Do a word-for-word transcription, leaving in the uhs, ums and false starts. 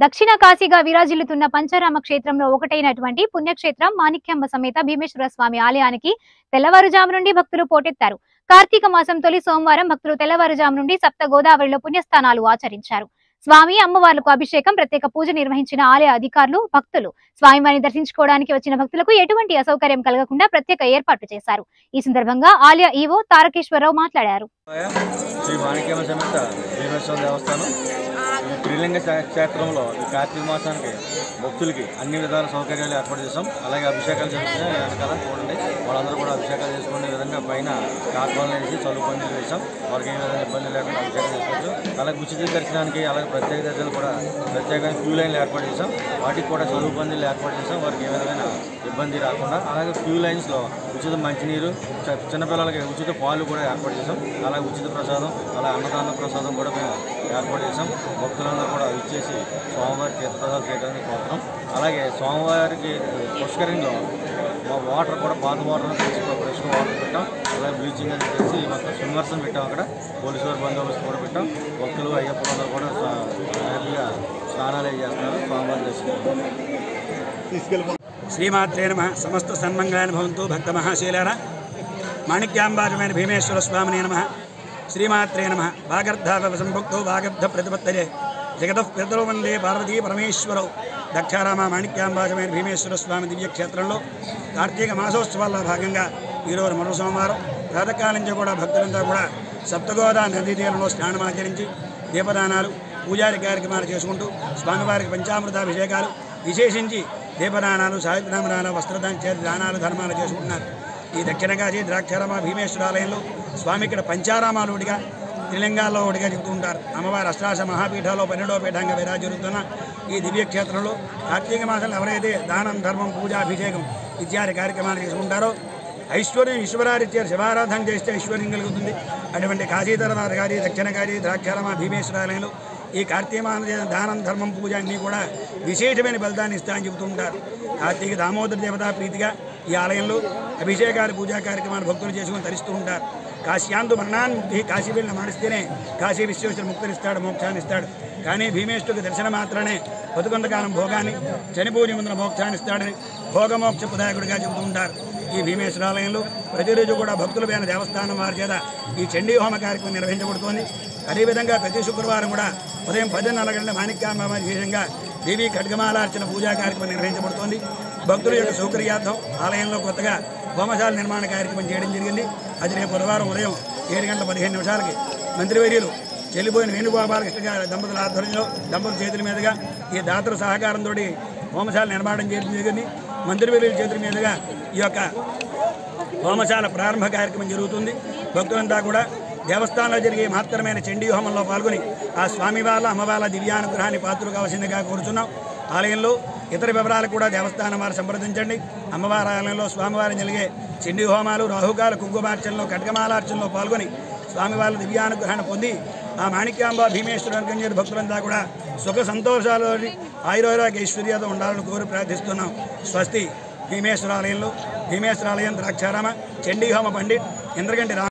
దక్షిణ కాశీగా విరాజిల్లుతున్న పంచారామ క్షేత్రంలో ఒకటైనటువంటి పుణ్యక్షేత్రం మాణిక్యాంబ సమేత భీమేశ్వర స్వామి ఆలయానికి తెల్లవారుజాము నుండి భక్తులు పోటెత్తారు. కార్తీక మాసం తొలి సోమవారం భక్తులు తెల్లవారుజాము నుండి సప్త గోదావరిలో పుణ్యస్నానాలు ఆచరించారు. స్వామి అమ్మవార్లకు అభిషేకం, ప్రత్యేక పూజ నిర్వహించిన ఆలయ అధికారులు భక్తులు స్వామివారిని దర్శించుకోవడానికి వచ్చిన భక్తులకు ఎటువంటి అసౌకర్యం కలగకుండా ప్రత్యేక ఏర్పాట్లు చేశారు. ఈ సందర్భంగా ఆలయ ఈవో తారకేశ్వరరావు మాట్లాడారు. శ్రీలింగ క్షేత్రంలో ఈ కార్తీక మాసానికి భక్తులకి అన్ని విధాల సౌకర్యాలు ఏర్పాటు చేసాం. అలాగే అభిషేకాలు జరుగుతున్నాయి వెనకాల చూడండి, వాళ్ళందరూ కూడా అభిషేకాలు చేసుకునే విధంగా పైన కార్పాలను వేసి చలువు పందిలు వేసాం. వారికి ఏ విధంగా ఇబ్బంది లేకుండా అభిషేకం చేసుకోవచ్చు. అలాగే ఉచిత దర్శనానికి అలాగే ప్రత్యేక దర్శనాలు కూడా ప్రత్యేకమైన క్యూ లైన్లు ఏర్పాటు చేసాం. వాటికి కూడా చలువు పందిలు ఏర్పాటు చేసాం, వారికి ఏ విధమైన ఇబ్బంది రాకుండా. అలాగే క్యూ లైన్స్లో ఉచిత మంచినీరు, చిన్నపిల్లలకి ఉచిత పాలు కూడా ఏర్పాటు చేసాం. అలాగే ఉచిత ప్రసాదం, అలాగే అన్నదాన ప్రసాదం కూడా మేము ఏర్పాటు చేసాం. భక్తులందరూ కూడా ఇచ్చేసి స్వామివారి తీర్థప్రసాదాలు చేయడానికి కోరుతాం. అలాగే స్వామివారికి పుష్కరిణిలో వాటర్ కూడా పాత వాటర్ ఫ్రెష్గా వాటర్ పెట్టాం. అలాగే బ్లీచింగ్ అని చేసి మొత్తం స్విమ్మర్స్ని పెట్టాం. అక్కడ పోలీసు వారి బందోబస్తు కూడా పెట్టాం. భక్తులు అయ్యప్పలందరూ కూడా హ్యాపీగా స్నానాలు చేస్తున్నారు. స్వామివారి దర్శనం శ్రీమాత్రే నమః. సమస్త సన్మంగళాన్ని భవంతు. భక్త మహాశీలారా, మాణిక్యాంబాజమైన భీమేశ్వర స్వామినే నమః. శ్రీమాత్రే నమః. వాగర్ధావ సంభుక్తో వాగర్ధ ప్రతిపత్తరే జగత పితరో వందే పార్వతీ పరమేశ్వరౌ. దక్షారామ మాణిక్యాంబాజమైన భీమేశ్వర స్వామి దివ్యక్షేత్రంలో కార్తీక మాసోత్సవాల్లో భాగంగా ఈరోజు మరో సోమవారం ప్రాతకాలం నుంచి కూడా భక్తులంతా కూడా సప్తగోదా నదీ తీరంలో స్నానమాచరించి దీపదానాలు, పూజారి కార్యక్రమాలు చేసుకుంటూ స్వామివారికి పంచామృతాభిషేకాలు, విశేషించి దీపదానాలు, సాహిత్యనామదానాలు, వస్త్రదాన చేతి దానాలు, ధర్మాలు చేసుకుంటున్నారు. ఈ దక్షిణ కాశీ ద్రాక్షారామ భీమేశ్వరాలయంలో స్వామి ఇక్కడ పంచారామాలు ఒకటిగా, త్రిలింగాల్లో ఒకటిగా చెబుతూ ఉంటారు. అమ్మవారి అష్టాదశ మహాపీఠాల్లో పన్నెండవ పీఠంగా విరాజిల్లుతున్న ఈ దివ్యక్షేత్రంలో కార్తీక మాసంలో ఎవరైతే దానం, ధర్మం, పూజ, అభిషేకం ఇత్యాది కార్యక్రమాలు చేసుకుంటారో ఐశ్వర్యం ఈశ్వరారిత్యారు శివారాధన చేస్తే ఐశ్వర్యం కలుగుతుంది. అటువంటి కాశీధరనాథ గారి దక్షిణ కాశీ ద్రాక్షారామ భీమేశ్వరాలయంలో ఈ కార్తీక మాస దానం, ధర్మం, పూజ అన్నీ కూడా విశేషమైన ఫలితాన్ని ఇస్తామని చెబుతూ ఉంటారు. కార్తీక దామోదర దేవతా ప్రీతిగా ఈ ఆలయంలో అభిషేకాలు, పూజా కార్యక్రమాలు భక్తులు చేసుకుని తరిస్తూ ఉంటారు. కాశ్యాందు మరణాన్ని కాశీ వెళ్ళిన మనిస్తేనే కాశీ విశ్వేశ్వర ముక్తినిస్తాడు, మోక్షాన్ని ఇస్తాడు. కానీ భీమేశ్వరుడికి దర్శనం మాత్రమే బతుకొంతకాలం భోగాన్ని, చనిపోని ముందున మోక్షాన్ని ఇస్తాడని భోగమోక్ష ప్రదాయకుడిగా చెబుతూ ఉంటారు. ఈ భీమేశ్వరాలయంలో ప్రతిరోజు కూడా భక్తులపైన దేవస్థానం వారి చేత ఈ చండీ హోమ కార్యక్రమం నిర్వహించబడుతోంది. అదేవిధంగా ప్రతి శుక్రవారం కూడా ఉదయం పదిన్నర గంటల మాణిక్యాంబ విశేషంగా దేవీ ఖడ్గమాలార్చన పూజా కార్యక్రమం నిర్వహించబడుతోంది. భక్తుల యొక్క సౌకర్యార్థం ఆలయంలో కొత్తగా హోమశాల నిర్మాణ కార్యక్రమం చేయడం జరిగింది. అది రేపు బుధవారం ఉదయం ఏడు గంటల పదిహేను నిమిషాలకి మంత్రివర్యులు చెల్లిపోయిన వేణుగోపాలకృష్ణ గారి దంపతుల ఆధ్వర్యంలో దంపతుల చేతుల మీదుగా ఈ దాతల సహకారంతో హోమశాల నిర్మాణం చేయడం జరిగింది. మంత్రివర్యుల చేతుల మీదుగా ఈ యొక్క హోమశాల ప్రారంభ కార్యక్రమం జరుగుతుంది. భక్తులంతా కూడా దేవస్థానంలో జరిగే మహత్తరమైన చండీ హోమంలో పాల్గొని ఆ స్వామి వాళ్ళ అమ్మవాళ్ళ దివ్యానుగ్రహాన్ని పాత్రలు కావాల్సిందిగా కోరుచున్నాం. ఆలయంలో ఇతర వివరాలు కూడా దేవస్థానం వారు సంప్రదించండి. అమ్మవారి ఆలయంలో స్వామివారిని జరిగే చండీ హోమాలు, రాహుకాల కుంకుమార్చనలో, ఖడ్గమాలార్చనలో పాల్గొని స్వామివారి దివ్యానుగ్రహాన్ని పొంది ఆ మాణిక్యాంబ భీమేశ్వర భక్తులంతా కూడా సుఖ సంతోషాలు, ఆయురోగ్య ఐశ్వర్యాలతో ఉండాలని కోరి ప్రార్థిస్తున్నాం. స్వస్తి. భీమేశ్వరాలయంలో భీమేశ్వరాలయం ద్రాక్షారామ చండీ హోమ పండిట్ ఇంద్రగంటి